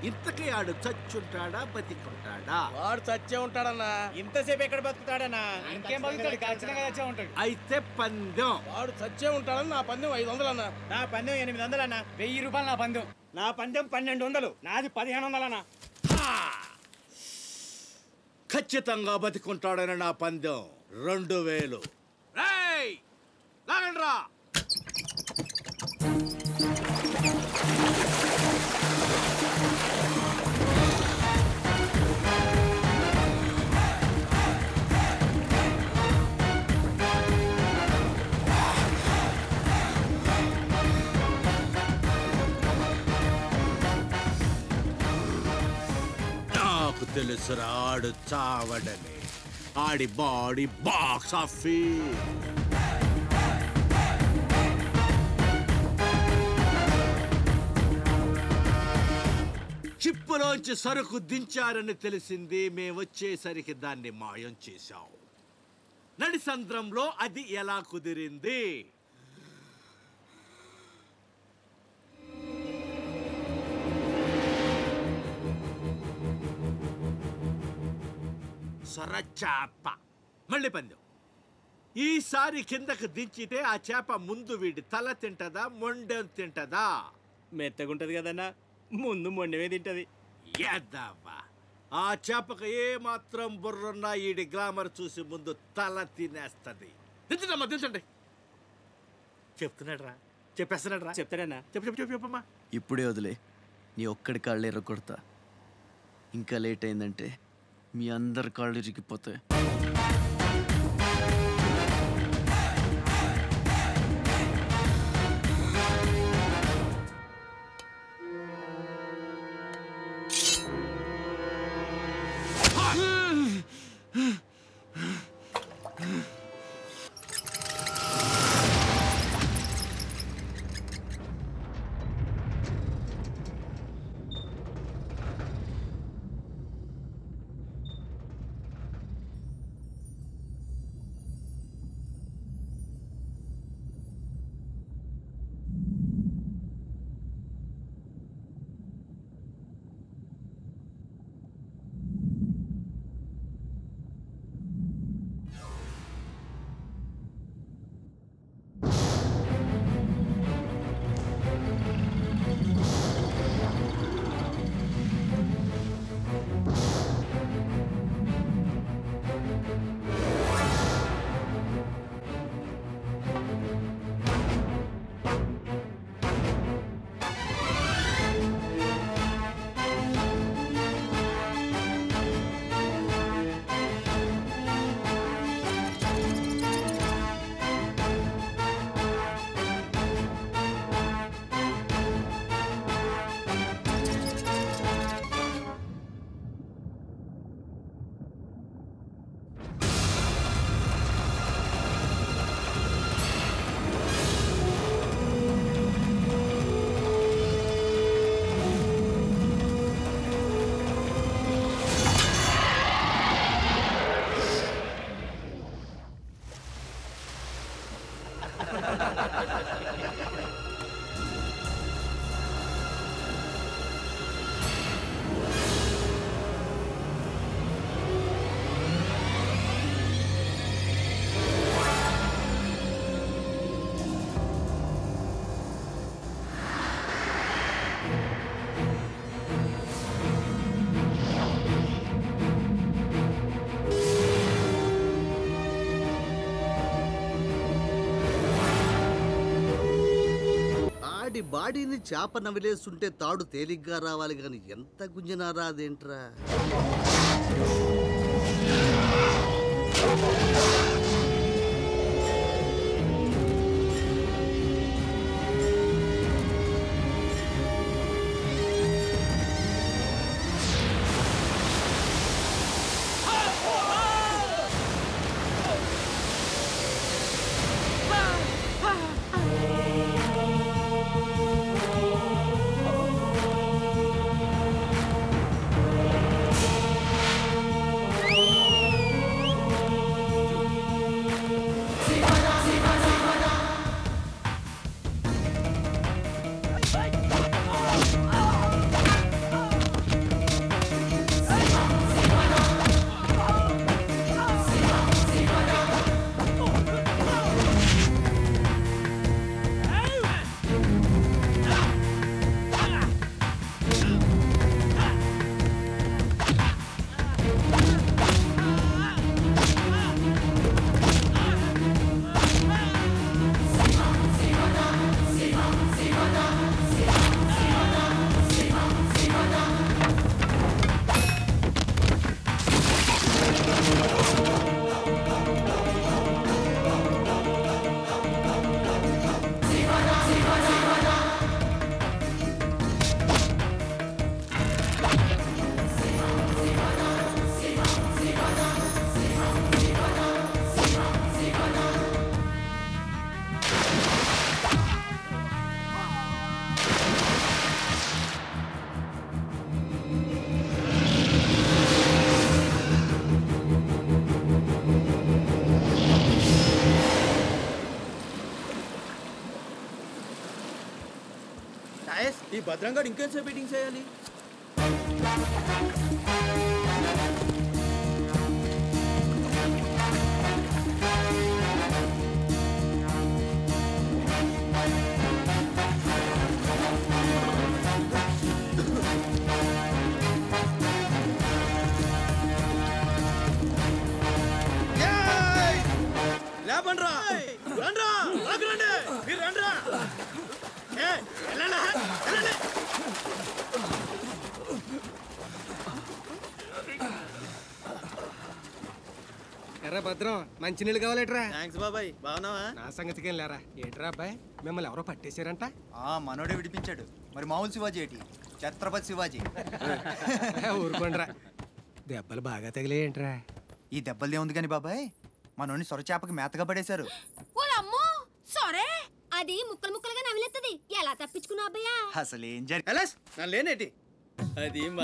ఇంతకీ ఆడు చచ్చుంటాడా బతికుంటాడా? వాడు చచ్చే ఉంటాడన్నా. ఇంతసేపు ఎక్కడ బతుకుతాడన్నా? ఇంకేం బతుకుతాడు, ఖచ్చితంగా చచ్చే ఉంటాడు. అయితే పందెం. వాడు చచ్చే ఉంటాడని నా పందెం 500 అన్నా. నా పందెం 800 అన్నా. 1000 రూపాయలు నా పందెం. నా పందెం 1200. నాది 1500 అన్నా. ఖచ్చితంగా బతికుంటాడని నా పందెం 2000. రేయ్ లాగండ్రా. నాకు తెలుసురా ఆడు చావడని. ఆడి బాడీ బాక్స్ ఆఫీస్. చిప్పులోంచి సరుకు దించారని తెలిసింది. మేమొచ్చేసరికి దాన్ని మాయం చేశాం. నడిసంద్రంలో అది ఎలా కుదిరింది? సొరచాప. మళ్ళీ పందెం. ఈసారి కిందకు దించితే ఆ చేప ముందు వీడి తల తింటదా, మొండెం తింటదా? మెత్తగుంటది కదన్నా, ముందు మొండమే తింటది. ఎద్దవ్వా. ఆ చేపకు ఏ మాత్రం బుర్రున్నా ఈడి గ్లామర్ చూసి ముందు తల తినేస్తది. దించడమ్మా, దించండి. చెప్తున్నాడు రా, చెప్పేస్తున్నాడు రా. చెప్తాడన్నా. చెప్పు చెప్పు చెప్పు చెప్పమ్మా. ఇప్పుడే వదిలే, నీ ఒక్కడి కాళ్ళు ఎర్రకొడతా. ఇంకా లేట్ అయిందంటే మీ అందరి కాళ్ళు ఇరిగిపోతాయి. బాడీని చేప నవిలేస్తుంటే తాడు తేలిగ్గా రావాలి గాని ఎంత గుంజినా రాదేంట్రా? మహేష్ ఈ భద్రంగాడు ఇంకేంసేపు మీటింగ్ చేయాలి? లేపండ్రా, రండ్రా, ఆగురండి, మీరు రండ్రా. వెళ్ళండి, వెళ్ళండి. ఎర్రా భద్రం మంచినీళ్ళు కావాలేట్రా? థ్యాంక్స్ బాబాయ్, బాగున్నావా? నా సంగతికి లేరా. ఏంట్రా అబ్బాయి, మిమ్మల్ని ఎవరో పట్టేశారంట? మనోడే విడిపించాడు. మరి మామూలు శివాజీ ఏంటి? ఛత్రపతి శివాజీ. ఊరుకోండిరా. దెబ్బలు బాగా తగిలేయంట్రా? ఈ దెబ్బలదే ఉంది కానీ బాబాయ్, మనోని సొరచేపకి మేతగా పడేశారు. ఓలమ్మో సరే అది ముక్కలు ముక్కలుగా నమిలేస్తుంది ఎలా తప్పించుకున్నావు అబ్బయ్యా అసలు ఏం జరిగింది? ఎలాస్, నా లేనేటి? అది